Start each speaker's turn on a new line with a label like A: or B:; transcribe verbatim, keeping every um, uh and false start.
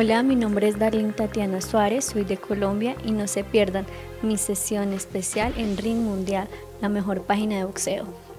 A: Hola, mi nombre es Darlene Tatiana Suárez, soy de Colombia y no se pierdan mi sesión especial en Ring Mundial, la mejor página de boxeo.